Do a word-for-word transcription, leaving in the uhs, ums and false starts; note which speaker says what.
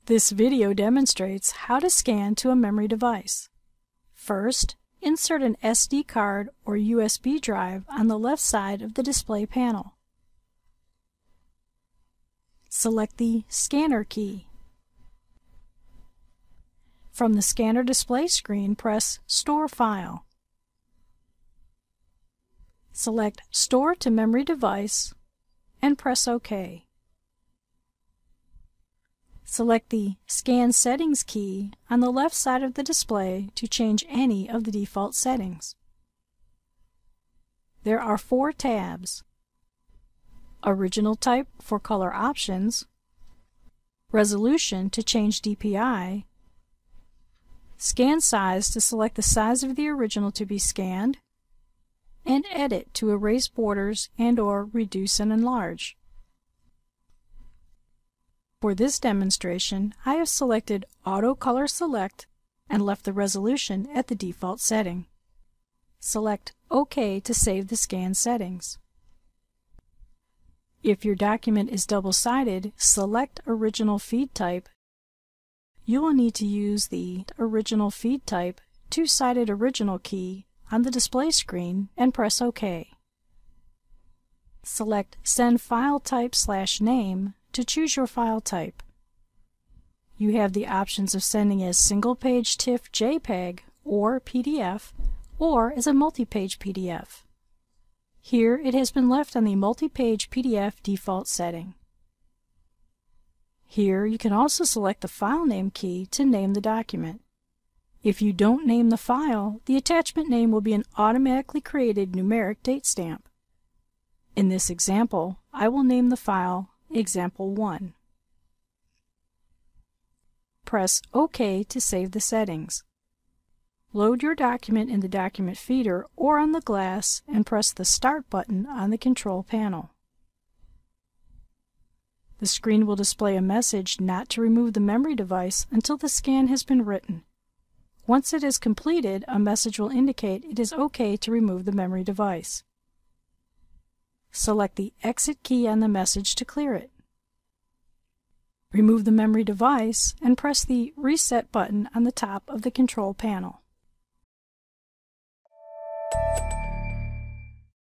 Speaker 1: This video demonstrates how to scan to a memory device. First, insert an S D card or U S B drive on the left side of the display panel. Select the Scanner key. From the scanner display screen, press Store File. Select Store to Memory Device and press OK. Select the Scan Settings key on the left side of the display to change any of the default settings. There are four tabs: Original Type for color options, Resolution to change D P I, Scan Size to select the size of the original to be scanned, and Edit to erase borders and or reduce and enlarge. For this demonstration, I have selected Auto Color Select and left the resolution at the default setting. Select OK to save the scan settings. If your document is double-sided, select Original Feed Type. You will need to use the Original Feed Type two-sided original key on the display screen and press OK. Select Send File Type slash Name to choose your file type. You have the options of sending as single-page TIFF JPEG or P D F, or as a multi-page P D F. Here it has been left on the multi-page P D F default setting. Here you can also select the file name key to name the document. If you don't name the file, the attachment name will be an automatically created numeric date stamp. In this example, I will name the file Example one. Press OK to save the settings. Load your document in the document feeder or on the glass and press the Start button on the control panel. The screen will display a message not to remove the memory device until the scan has been written. Once it is completed, a message will indicate it is OK to remove the memory device. Select the Exit key on the message to clear it. Remove the memory device and press the Reset button on the top of the control panel.